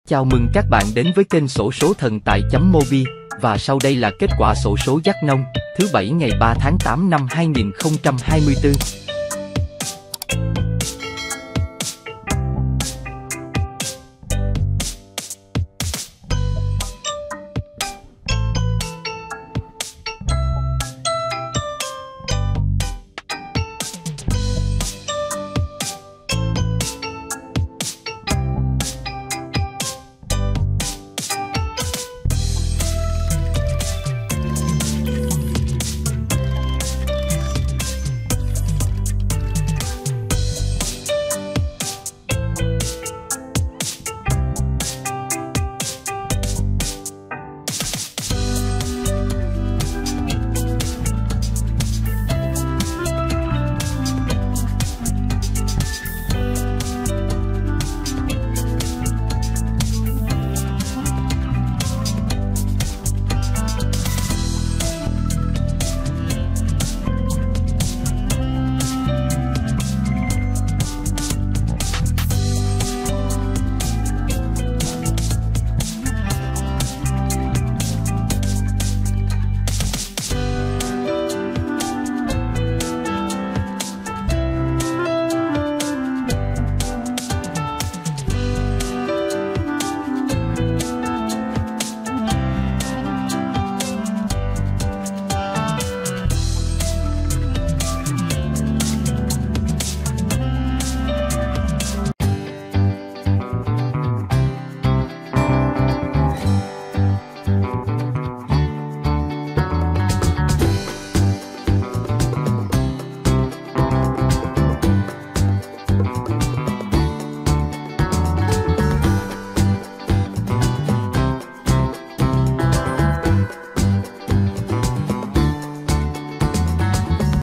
Chào mừng các bạn đến với kênh xổ số thần tài.mobi, và sau đây là kết quả xổ số Dắt Nông, thứ Bảy ngày 3 tháng 8 năm 2024.